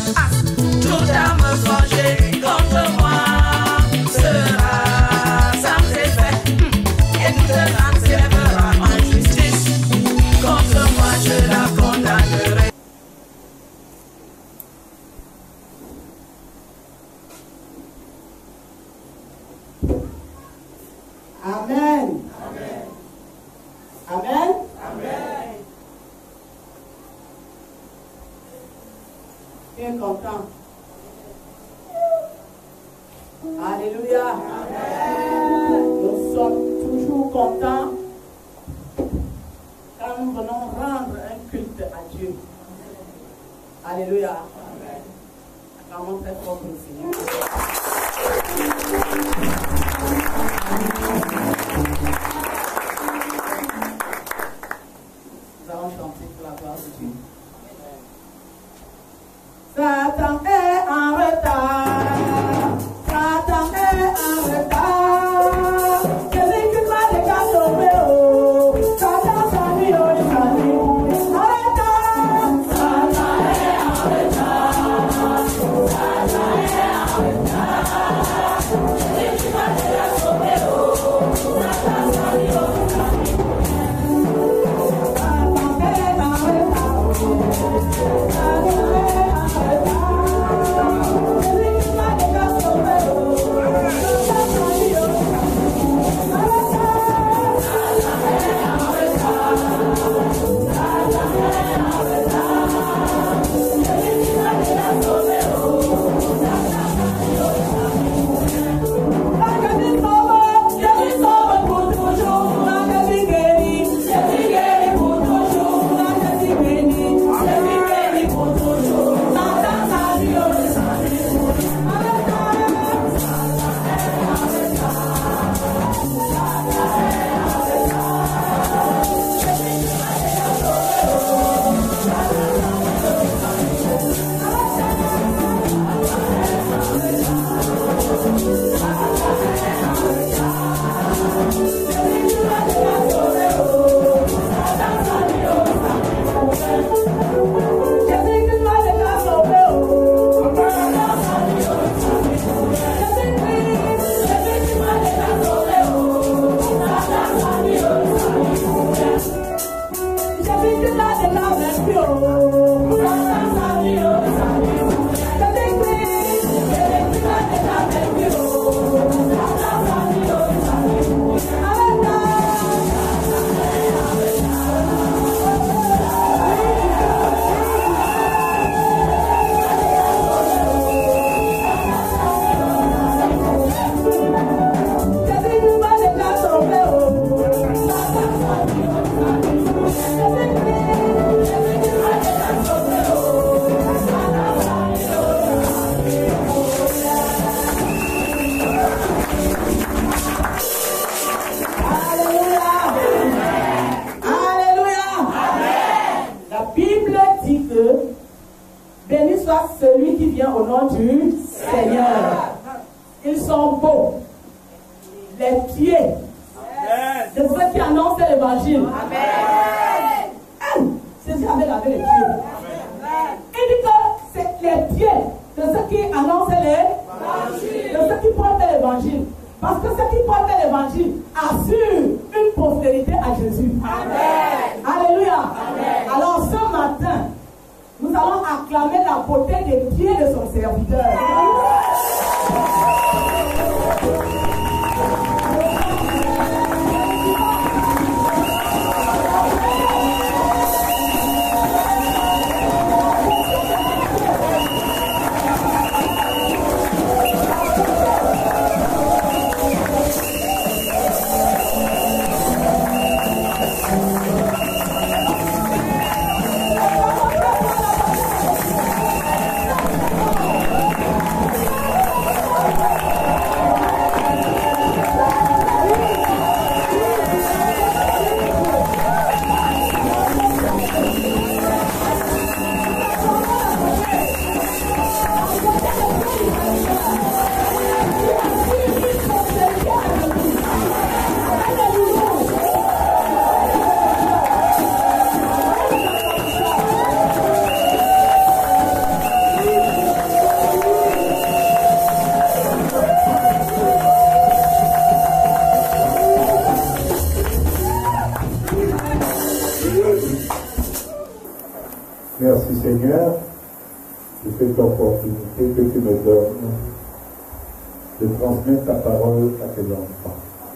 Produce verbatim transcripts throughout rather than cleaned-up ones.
Toute arme forgée contre moi sera sans effet. Et toute âme s'élèvera en justice. Contre moi je la condamnerai. Amen. Amen. Amen. Amen. Tu es content. Alléluia. Amen. Nous sommes toujours contents quand nous venons rendre un culte à Dieu. Alléluia. Amen. Acclamons très fort pour le Seigneur. Nous allons chanter pour la gloire de Dieu. Satan est en retard. Satan est en retard. Celui qui va les gars sauver, oh. Satan s'en dit, oh, il s'en dit. En retard. Satan est en retard. Satan est en retard. Celui qui va les gars sauver, oh. Satan s'en dit, oh, il s'en dit. Satan est en retard. Satan est en retard. Celui qui va les gars sauver, oh. Satan s'en dit, oh, il s'en dit. En retard. Satan est en retard. Satan est en retard. Celui qui va les gars sauver, oh. Satan s'en dit, oh, il s'en dit. Magasin sauve, Jésus sauve pour toujours. Magasin guéri, Jésus guéri pour toujours. Magasin béni, Jésus béni pour toujours. Satan s'en dit, oh, il s'en dit. En retard. Satan est en retard. Satan est en retard. Celui qui va les gars sauver, oh. Satan s'en dit, oh, il s'en dit. En retard. Satan est en retard. Béni soit celui qui vient au nom du Seigneur. Ils sont beaux. Les pieds de ceux qui annoncent l'évangile. Amen. Jésus avait lavé les pieds. Il dit que c'est les pieds de ceux qui annoncent l'évangile, de ceux qui portent l'évangile. Parce que ceux qui portent l'évangile assurent une postérité à Jésus. Amen. Alléluia. Amen. Alors ce matin, nous allons acclamer la beauté des pieds de son serviteur. Amen. de cette opportunité que tu me donnes de transmettre ta parole à tes enfants.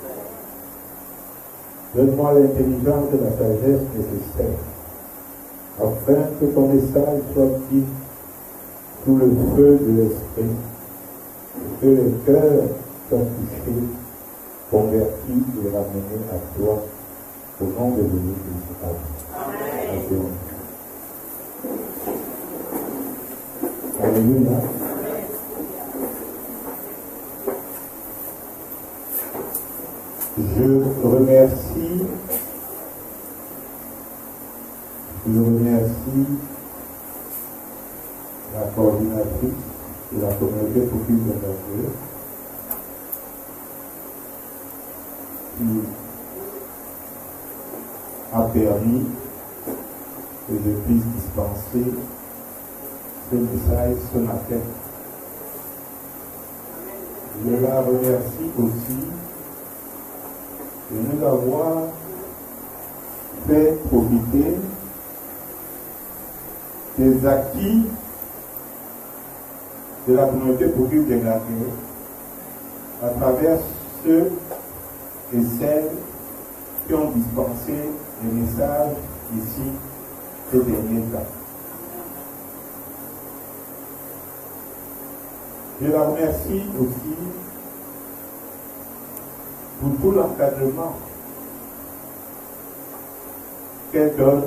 Donne-moi l'intelligence et la sagesse nécessaires afin que ton message soit dit sous le feu de l'esprit et que les cœurs soient touchés, convertis et ramenés à toi au nom de Jésus-Christ. Amen. Alléluia. Je remercie, je remercie la coordinatrice de la communauté pour qui je m'appelle, qui a permis que je puisse dispenser ce message ce matin. Je la remercie aussi de nous avoir fait profiter des acquis de la communauté pour qui j'ai gagné à travers ceux et celles qui ont dispensé les messages ici ces derniers temps. Je la remercie aussi pour tout l'encadrement qu'elle donne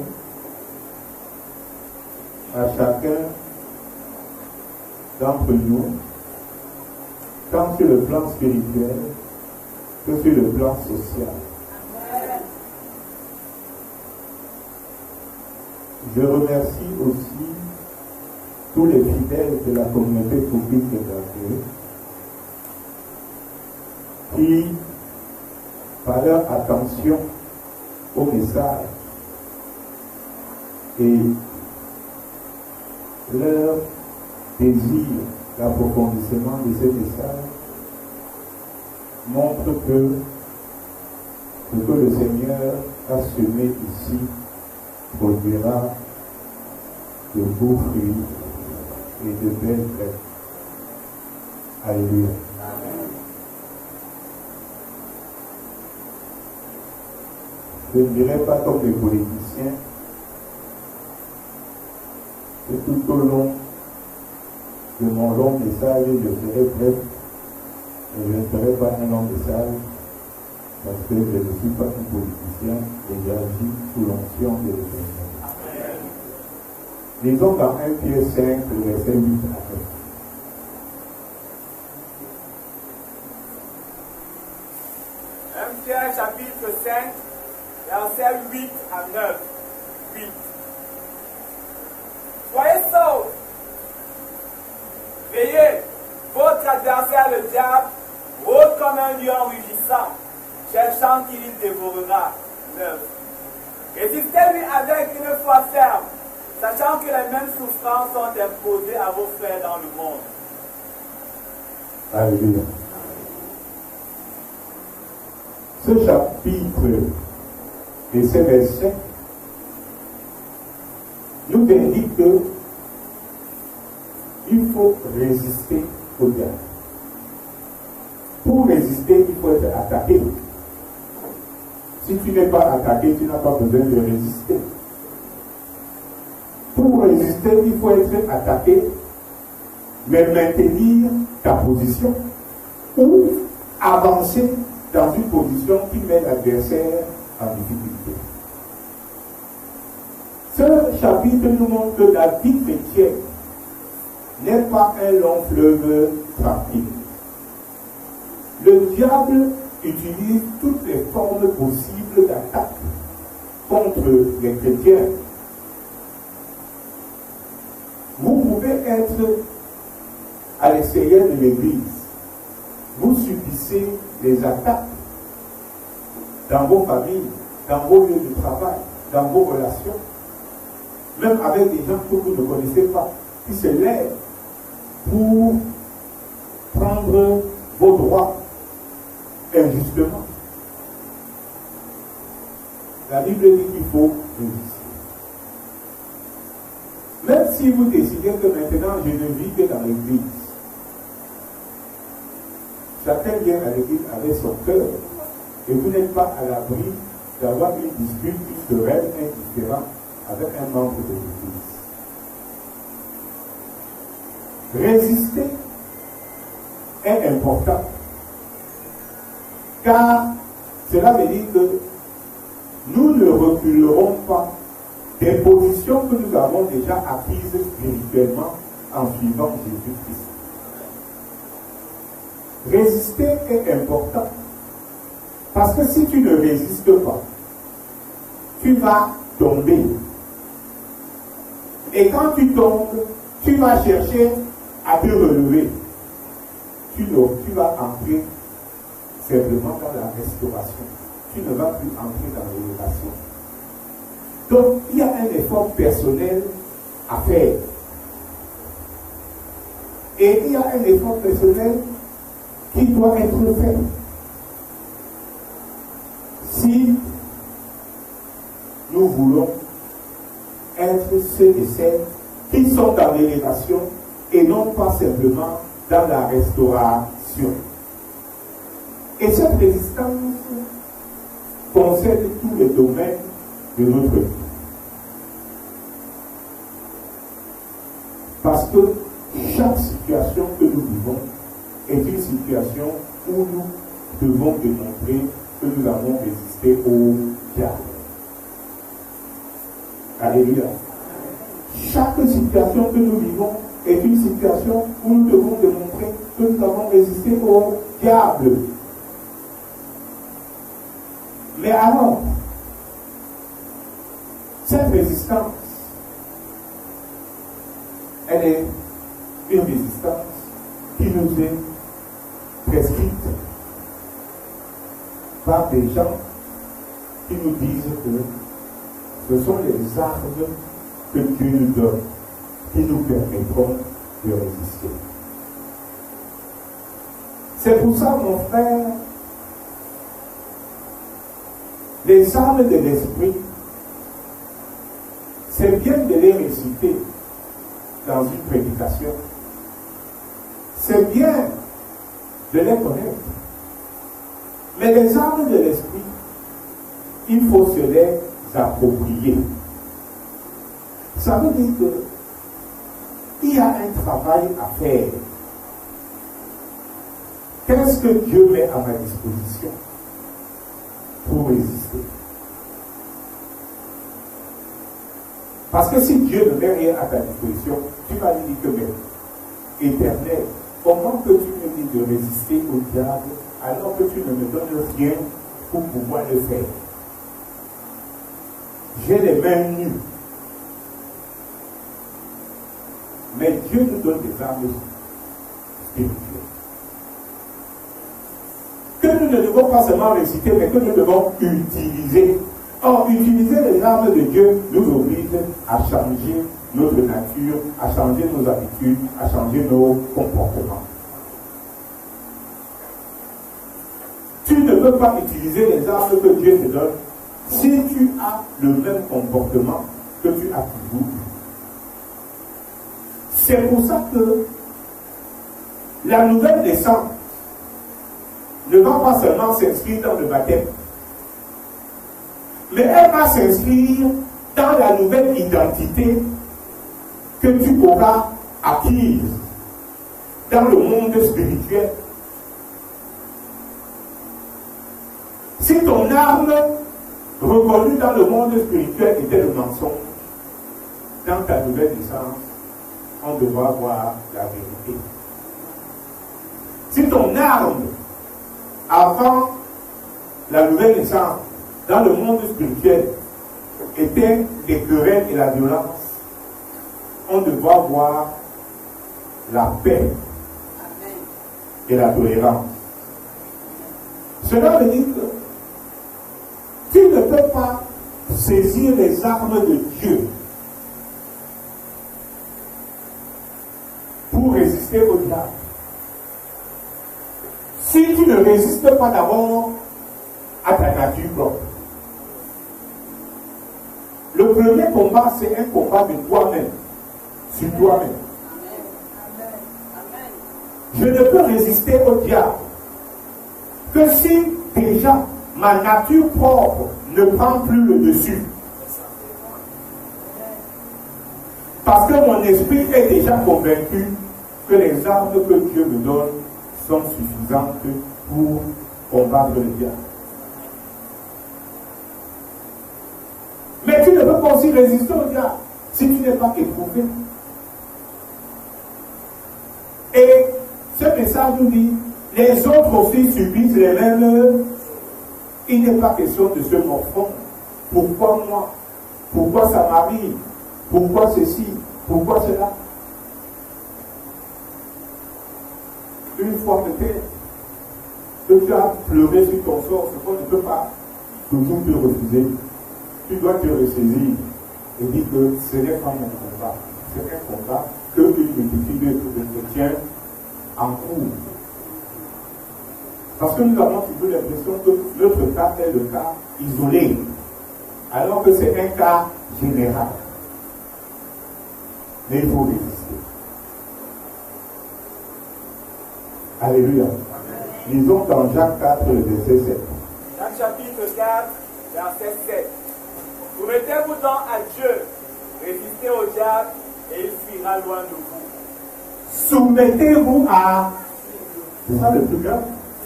à chacun d'entre nous, tant sur le plan spirituel que sur le plan social. Je remercie aussi tous les fidèles de la communauté publique de Dieu qui, par leur attention au message et leur désir d'approfondissement de ces messages, montrent que ce que le Seigneur a semé ici produira de beaux fruits et de belles fêtes. Alléluia. Je ne dirais pas comme les politiciens que tout au long de mon long message, je serai bref et je ne ferai pas un long message parce que je ne suis pas un politicien et j'agis sous l'onction de l'Éternel. Disons dans un Pierre cinq, verset huit à neuf. un Pierre chapitre cinq, verset huit à neuf. huit. Soyez saufs. Veillez, votre adversaire le diable rôde comme un lion rugissant, cherchant qui il dévorera. neuf. Résistez-lui avec une foi ferme, sachant que les mêmes souffrances sont imposées à vos frères dans le monde. Alléluia. Ce chapitre et ces versets nous indiquent que il faut résister au diable. Pour résister, il faut être attaqué. Si tu n'es pas attaqué, tu n'as pas besoin de résister. Pour résister, il faut être attaqué, mais maintenir ta position ou avancer dans une position qui met l'adversaire en difficulté. Ce chapitre nous montre que la vie chrétienne n'est pas un long fleuve tranquille. Le diable utilise toutes les formes possibles d'attaque contre les chrétiens. Vous pouvez être à l'extérieur de l'église. Vous subissez des attaques dans vos familles, dans vos lieux de travail, dans vos relations, même avec des gens que vous ne connaissez pas, qui se lèvent pour prendre vos droits injustement. La Bible dit qu'il faut résister. Même si vous décidez que maintenant je l'église. Chacun vient à l'église avec son cœur. Et vous n'êtes pas à l'abri d'avoir une dispute, une querelle, un différend avec un membre de l'église. Résister est important. Car cela veut dire que nous ne reculerons pas des positions que nous avons déjà acquises spirituellement en suivant Jésus-Christ. Résister est important. Parce que si tu ne résistes pas, tu vas tomber. Et quand tu tombes, tu vas chercher à te relever. Tu, ne, tu vas entrer simplement dans la restauration. Tu ne vas plus entrer dans l'élévation. Donc, il y a un effort personnel à faire. Et il y a un effort personnel qui doit être fait. Si nous voulons être ceux et celles qui sont dans l'élévation et non pas simplement dans la restauration. Et cette résistance concerne tous les domaines de notre vie. Parce que chaque situation que nous vivons est une situation où nous devons démontrer que nous avons résisté au diable. Alléluia. Chaque situation que nous vivons est une situation où nous devons démontrer que nous avons résisté au diable. Mais alors, cette résistance, elle est une résistance qui nous est prescrite par des gens qui nous disent que ce sont les armes que Dieu nous donne qui nous permettront de résister. C'est pour ça, mon frère, les armes de l'esprit, c'est bien de les réciter dans une prédication. C'est bien de les connaître. Mais les armes de l'esprit, il faut se les approprier. Ça veut dire qu'il y a un travail à faire. Qu'est-ce que Dieu met à ma disposition pour résister? Parce que si Dieu ne met rien à ta disposition, tu vas lui dire que, mais, éternel, comment que tu me dis de résister au diable alors que tu ne me donnes rien pour pouvoir le faire? J'ai les mains nues. Mais Dieu nous donne des armes spirituelles. Que nous ne devons pas seulement réciter, mais que nous devons utiliser. Or, utiliser les armes de Dieu nous oblige à changer notre nature, à changer nos habitudes, à changer nos comportements. Tu ne peux pas utiliser les armes que Dieu te donne si tu as le même comportement que tu as toujours eu. C'est pour ça que la nouvelle naissance ne va pas seulement s'inscrire dans le baptême, mais elle va s'inscrire dans la nouvelle identité que tu auras acquise dans le monde spirituel. Si ton arme reconnue dans le monde spirituel était le mensonge, dans ta nouvelle naissance, on devra voir la vérité. Si ton arme, avant la nouvelle naissance, dans le monde spirituel, était les querelles et la violence, on devra voir la paix et la tolérance. Cela veut dire que tu ne peux pas saisir les armes de Dieu pour résister au diable. Si tu ne résistes pas d'abord à ta nature propre. Le premier combat, c'est un combat de toi-même, sur toi-même. je ne peux résister au diable que si déjà ma nature propre ne prend plus le dessus. Parce que mon esprit est déjà convaincu que les armes que Dieu me donne sont suffisantes pour combattre le diable. Mais tu ne peux pas aussi résister au diable si tu n'es pas éprouvé. Et ce message nous dit, les autres aussi subissent les mêmes. Il n'est pas question de se morfondre. Pourquoi moi? Pourquoi ça m'arrive? Pourquoi ceci? Pourquoi cela? Une fois peut-être que tu as pleuré sur ton sort, ce qu'on ne peut pas toujours te refuser. Tu dois te ressaisir et dire que ce n'est pas mon combat. C'est un combat que une multitude de chrétiens en cours. Parce que nous avons toujours l'impression que notre cas est le cas isolé, alors que c'est un cas général. Mais il faut résister. Alléluia. Lisons dans Jacques quatre, le verset sept. Jacques chapitre quatre, verset sept. Soumettez-vous donc à Dieu, résistez au diable et il fuira loin de vous. Soumettez-vous à... C'est ça le plus grave.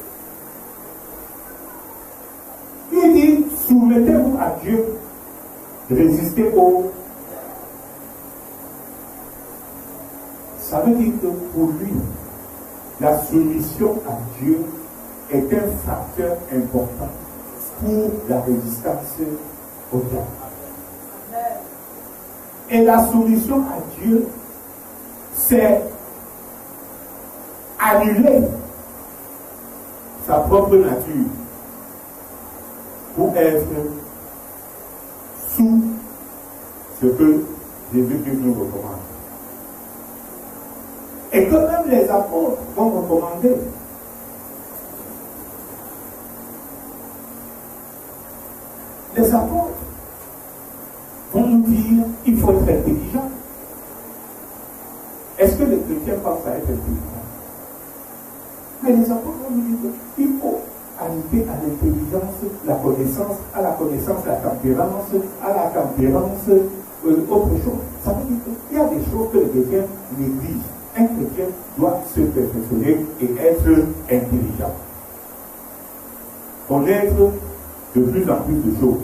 Il dit, soumettez-vous à Dieu, résistez au... Ça veut dire que pour lui, la soumission à Dieu est un facteur important pour la résistance au diable. Et la soumission à Dieu, c'est annuler sa propre nature pour être sous ce que Jésus-Christ nous recommande. Et que même les apôtres vont recommander. Les apôtres vont nous dire qu'il faut être intelligent. Est-ce que les chrétiens pensent à être intelligents? Mais les apôtres vont nous dire qu'il faut ajouter à l'intelligence la connaissance, à la connaissance la tempérance, à la tempérance euh, autre chose. Ça veut dire qu'il y a des choses que les chrétiens négligent. Un chrétien doit se perfectionner et être intelligent. Connaître de plus en plus de choses.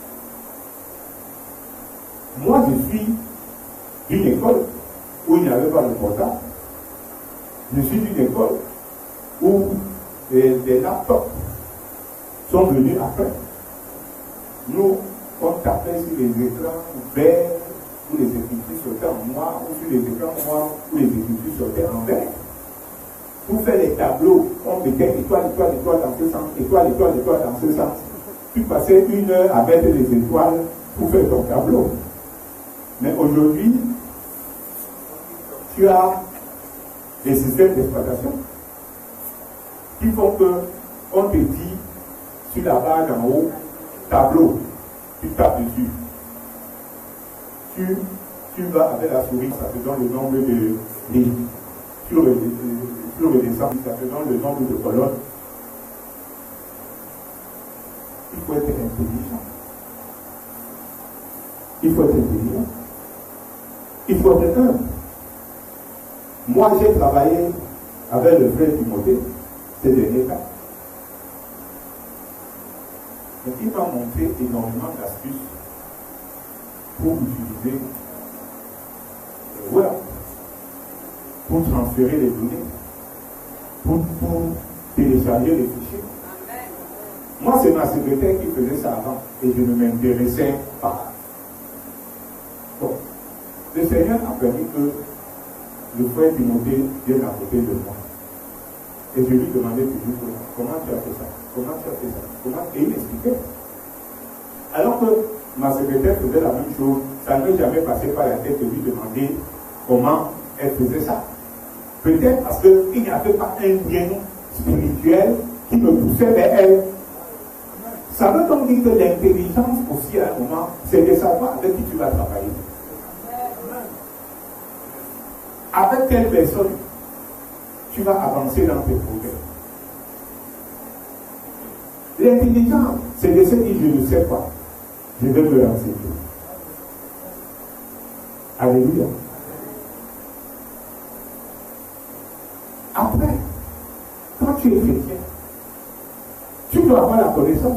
Moi, je suis d'une école où il n'y avait pas de portable. Je suis d'une école où des, des laptops sont venus après. Nous, on tapait sur les écrans verts où les écritures sortaient en noir, ou sur les écrans noirs où les écritures sortaient en vert. Pour faire les tableaux, on mettait étoile, étoile, étoile dans ce sens, étoile, étoile, étoile dans ce sens. Tu passais une heure à mettre les étoiles pour faire ton tableau. Mais aujourd'hui, tu as des systèmes d'exploitation qui font que on te dit sur la barre d'en haut, tableau, tu tapes dessus. Tu, tu vas avec la souris, ça te donne le nombre de lignes. Tu redescends, ça te donne le nombre de colonnes. Il faut être intelligent. Il faut être intelligent. Il faut être humble. Moi, j'ai travaillé avec le frère Timothée ces derniers temps. Et il m'a montré énormément d'astuces pour utiliser le web, pour transférer les données, pour, pour télécharger les fichiers. Amen. Moi, c'est ma secrétaire qui faisait ça avant et je ne m'intéressais pas. Bon, le Seigneur a permis que le frère Timothée vienne à côté de moi. Et je lui demandais toujours comment tu as fait ça, comment tu as fait ça, comment... Et il expliquait. Alors que ma secrétaire faisait la même chose, ça ne m'est jamais passé par la tête de lui demander comment elle faisait ça. Peut-être parce qu'il n'y avait pas un lien spirituel qui me poussait vers elle. Ça veut donc dire que l'intelligence aussi à un moment, c'est de savoir avec qui tu vas travailler. Avec quelle personne tu vas avancer dans tes progrès. L'intelligence, c'est de se dire, je ne sais pas, je vais me renseigner. Alléluia. Après, quand tu es chrétien, tu dois avoir la connaissance.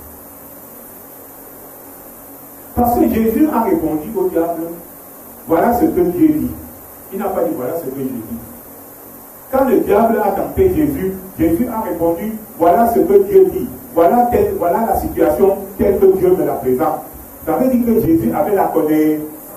Parce que Jésus a répondu au diable, voilà ce que Dieu dit. Il n'a pas dit voilà ce que je dis. Quand le diable a tenté Jésus, Jésus a répondu, voilà ce que Dieu dit. Voilà, tel, voilà la situation telle que Dieu me la présente. Ça veut dire que Jésus avait la connaissance.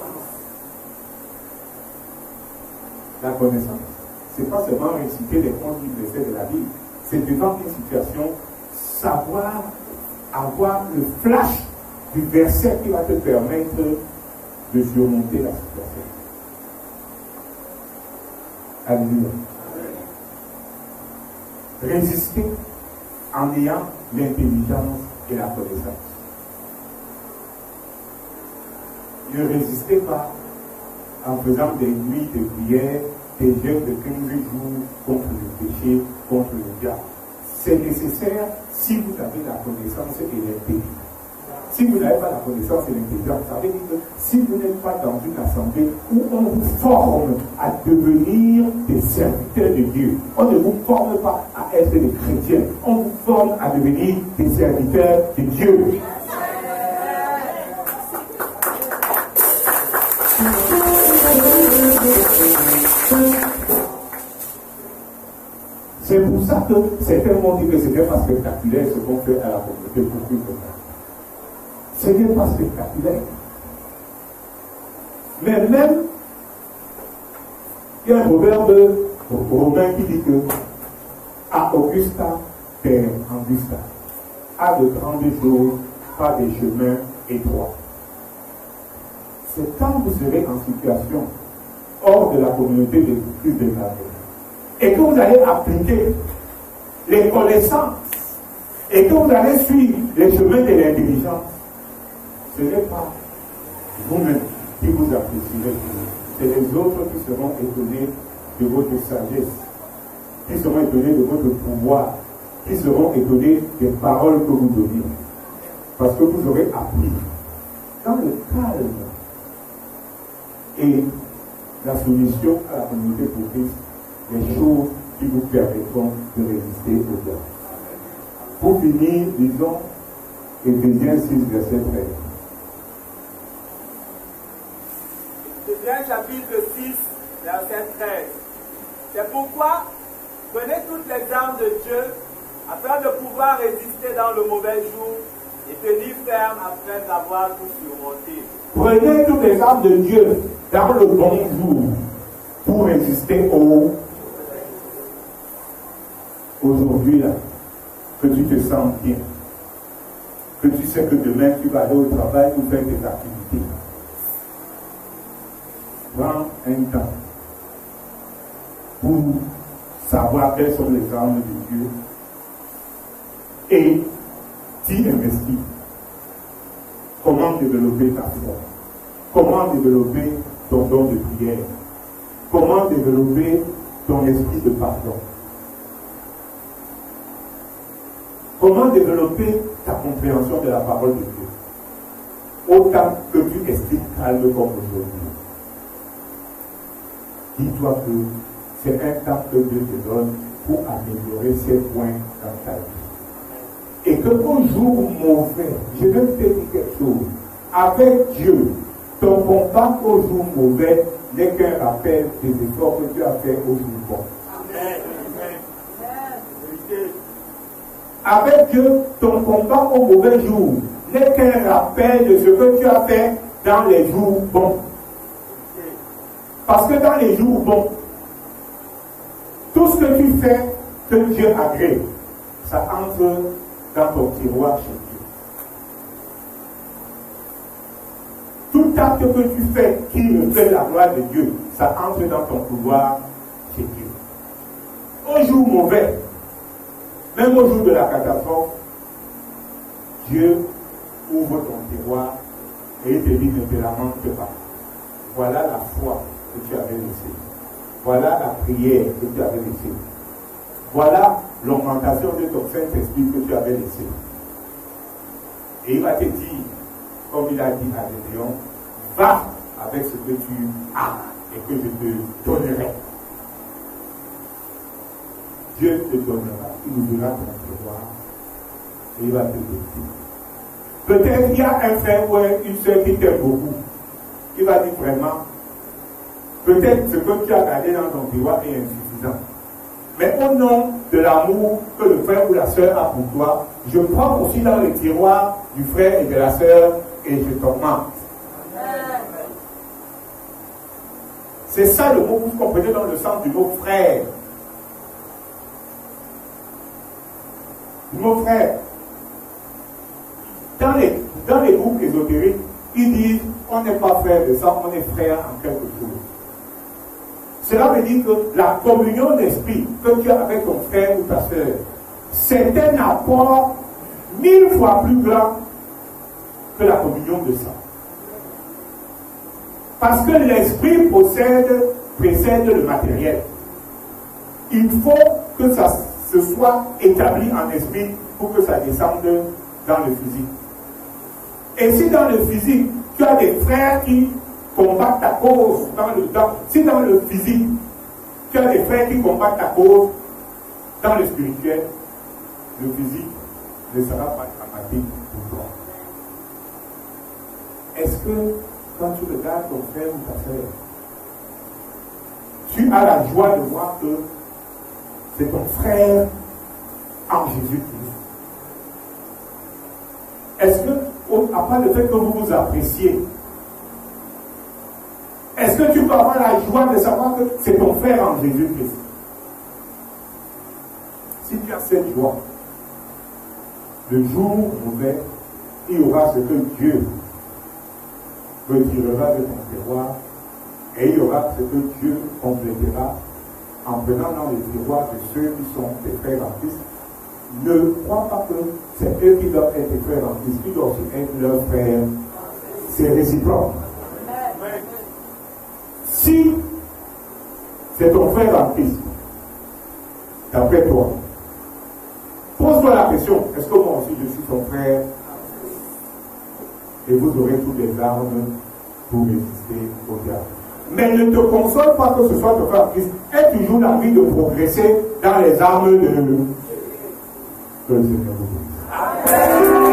La connaissance. Ce n'est pas seulement réciter les onze versets de la Bible. C'est devant une situation, savoir, avoir le flash du verset qui va te permettre de surmonter la situation. Alléluia. Résister en ayant l'intelligence et la connaissance. Ne résistez pas en faisant des nuits de prière, des jeûnes de quinze jours contre le péché, contre le diable. C'est nécessaire si vous avez la connaissance et l'intelligence. Si vous n'avez pas la connaissance et l'intelligence, ça veut dire que si vous n'êtes pas dans une assemblée où on vous forme à devenir des serviteurs de Dieu, on ne vous forme pas à être des chrétiens, on vous forme à devenir des serviteurs de Dieu. C'est pour ça que certains m'ont dit que ce n'est pas spectaculaire ce qu'on fait à la communauté pour plus que ça. Ce n'est pas spectaculaire. Mais même, il y a un proverbe romain qui dit que à Augusta, terre Angusta, à de grandes choses, pas des chemins étroits. C'est quand vous serez en situation hors de la communauté de Christ de Nazareth et que vous allez appliquer les connaissances et que vous allez suivre les chemins de l'intelligence. Ce n'est pas vous-même qui vous apprécierez, c'est les autres qui seront étonnés de votre sagesse, qui seront étonnés de votre pouvoir, qui seront étonnés des paroles que vous donnez. Parce que vous aurez appris dans le calme et la soumission à la communauté pour Christ, les choses qui vous permettront de résister au diable. Pour finir, disons Éphésiens six, verset treize. Éphésiens chapitre six, verset treize. C'est pourquoi prenez toutes les armes de Dieu afin de pouvoir résister dans le mauvais jour et tenir ferme après avoir tout surmonté. Prenez toutes les armes de Dieu dans le bon jour pour résister au aujourd'hui là, que tu te sens bien, que tu sais que demain tu vas aller au travail ou faire tes activités. Prends un temps pour savoir quelles sont les armes de Dieu et t'y investir. Comment développer ta foi? Comment développer ton don de prière? Comment développer ton esprit de pardon? Comment développer ta compréhension de la parole de Dieu? Autant que tu estimes calme comme aujourd'hui. Dis-toi que c'est un temps que Dieu te donne pour améliorer ces points dans ta vie. Et que au jour mauvais, je vais te dire quelque chose. Avec Dieu, ton combat au jour mauvais n'est qu'un rappel des efforts que tu as fait au jour bon. Amen. Avec Dieu, ton combat au mauvais jour n'est qu'un rappel de ce que tu as fait dans les jours bons. Parce que dans les jours bons, tout ce que tu fais que Dieu agrée, ça entre dans ton tiroir chez Dieu. Tout acte que tu fais qui reflète la gloire de Dieu, ça entre dans ton pouvoir chez Dieu. Au jour mauvais, même au jour de la catastrophe, Dieu ouvre ton tiroir et il te dit ne te lamente pas. Voilà la foi que tu avais laissée. voilà la prière que tu avais laissée. Voilà l'augmentation de ton Saint-Esprit que tu avais laissé. Et il va te dire, comme il a dit à Gédéon, va avec ce que tu as et que je te donnerai. Dieu te donnera, il nous donnera ton pouvoir et il va te donner. Peut-être il y a un frère ou une soeur qui t'aime beaucoup. Il va dire vraiment, peut-être ce que tu as gardé dans ton tiroir est insuffisant. Mais au nom de l'amour que le frère ou la soeur a pour toi, je prends aussi dans le tiroir du frère et de la soeur et je t'augmente. C'est ça le mot, vous comprenez dans le sens du mot frère. Du mot frère. Dans les, dans les groupes ésotériques, ils disent on n'est pas frère de sang, on est frère en quelque chose. Cela veut dire que la communion d'esprit que tu as avec ton frère ou ta soeur, c'est un apport mille fois plus grand que la communion de sang. Parce que l'esprit possède, précède le matériel. Il faut que ça se soit établi en esprit pour que ça descende dans le physique. Et si dans le physique, tu as des frères qui combattent ta cause, dans le, dans, si dans le physique, tu as des frères qui combattent ta cause, dans le spirituel, le physique ne sera pas dramatique pour toi. Est-ce que quand tu regardes ton frère ou ta soeur, tu as la joie de voir que c'est ton frère en Jésus-Christ? Est-ce que, à part le fait que vous vous appréciez, est-ce que tu peux avoir la joie de savoir que c'est ton frère en Jésus-Christ? Si tu as cette joie, le jour mauvais, il y aura ce que Dieu retirera de ton tiroir et il y aura ce que Dieu complétera en prenant dans les tiroirs de ceux qui sont tes frères en Christ. Ne crois pas que c'est eux qui doivent être tes frères en Christ, qui doivent aussi être leurs frères. C'est réciproque. Si c'est ton frère en Christ, d'après toi, pose-toi la question, est-ce que moi aussi je suis son frère? Et vous aurez toutes les armes pour résister au diable. Mais ne te console pas que ce soit ton frère en Christ. Aie toujours l'envie de progresser dans les armes de, de le Seigneur. Amen.